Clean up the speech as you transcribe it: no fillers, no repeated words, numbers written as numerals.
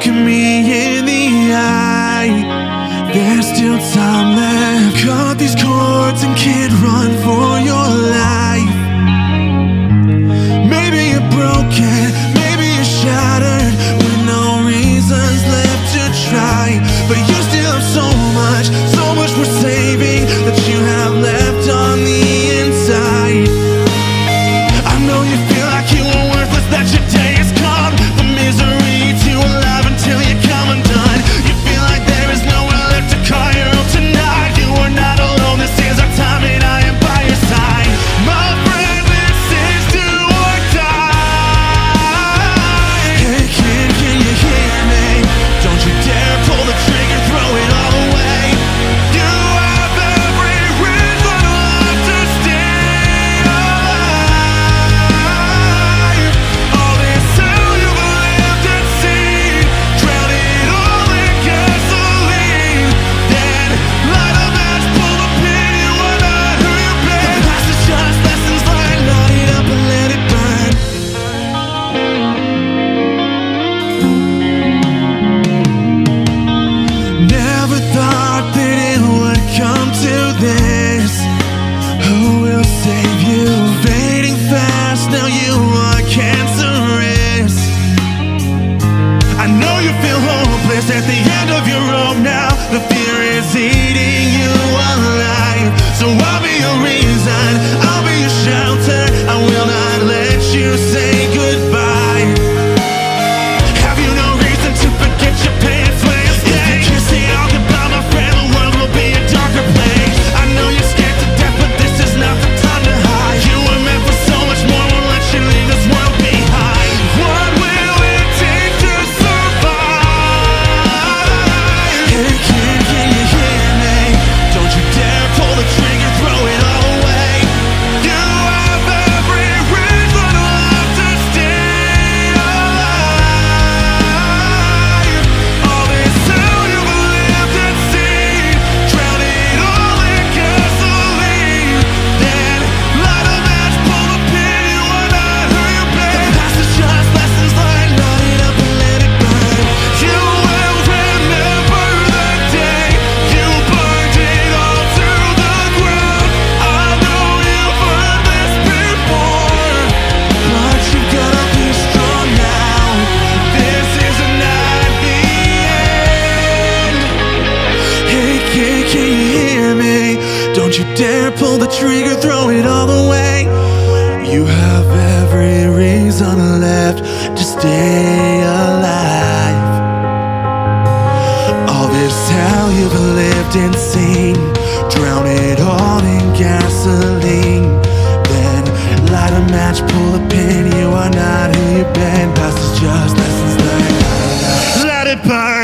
look at me in the eye. There's still time left. Cut these cords and kid, run for your life. Maybe you're broken, maybe you're shattered, with no reasons left to try. But you still have so much we're saving that you have left on the inside. I know you feel like you are worthless, that your day is come. The misery eats you alive until you come undone. You feel like there is nowhere left to call your own tonight. You are not alone, this is our time and I am by your side. My friend, this is do or die. Hey kid, can you hear me? Don't you dare pull the trigger, throw it all away. You have every reason left to stay alive. All this hell you've lived and seen, drown it all in gasoline. Then light a match, pull the pin, you are not who you've been. The past is just lessons learned, light it up and let it burn. Never thought that it would come to this. Who will save you? Fading fast, now you are cancerous. I know you feel hopeless at the end of your rope now. The fear is eating you alive. So I'll be your reason, I'll be your shelter. I will not let you say goodbye. Have you no reason to forget your pain? When you stay, if you say all goodbye, my friend, the world will be a darker place. I know you're scared to death, but this is not the time to hide. You were meant for so much more, won't let you leave this world behind. What will it take to survive? Hey kid, can you hear me? Don't you dare pull the trigger, throw it all away. You have every reason left to stay alive. All this hell you've lived and seen, drown it all in gasoline. Then light a match, pull the pin, you are not who you've been. The past is just lessons learned, light it up and let it burn. You will remember the day you burned it all to the ground. I know you've heard this before, but you've gotta be strong now. This is not the end. Hey kid, can you hear me? Don't you dare pull the trigger, throw it all away. You have every reason left to stay alive. All this hell you've lived and seen, drown it all in gasoline. Then light a match, pull a pin, you are not who you've been. Past is just lessons learned, let it burn.